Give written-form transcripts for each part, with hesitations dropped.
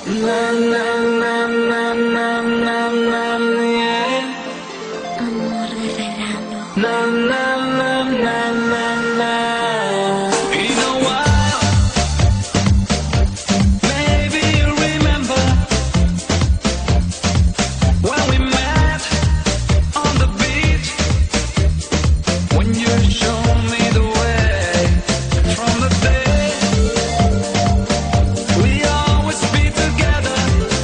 Na, na, na, na, na, na, na, yeah. Amor de verano. Na, na, na, na, na, na. In a while, maybe you remember when we met on the beach, when you showed me the way from the day we always be together.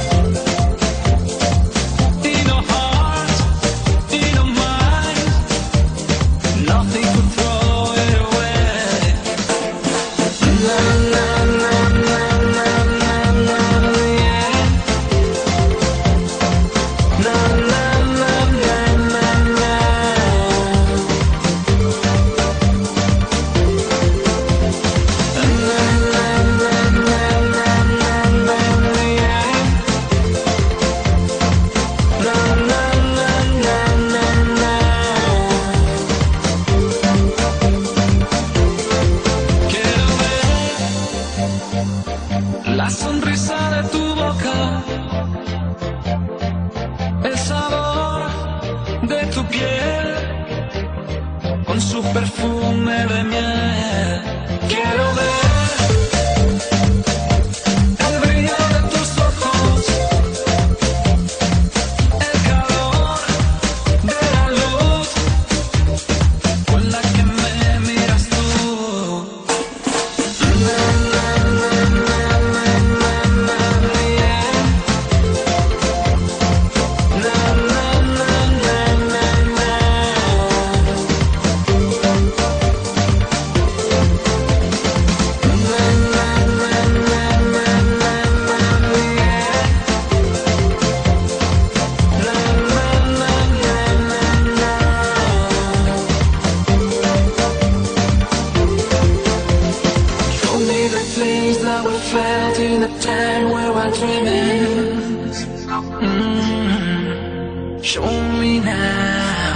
In our hearts, in our minds, nothing could throw it away. Na na na na na na na, yeah. Na na na na na na. Na na na na na na na, yeah. Na na na na na na. Quiero ver la sonrisa de tu boca, el sabor de tu piel, con su perfume de miel. Quiero ver el brillo de tus ojos, el calor de la luz con la que me miras tú. Na, na, na, na, na, na, na, yeah. Na, na, na, na, na, na. Na, na, na, na, na, na, na, yeah. Na, na, na, na, na, na. Show me the things that we felt in the time we were dreaming. Show me now,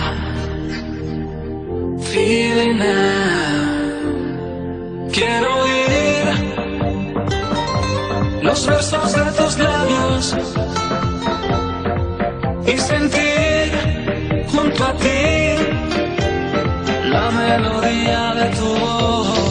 feeling now. Quiero oír los versos de tus labios y sentir junto a ti la melodía de tu voz.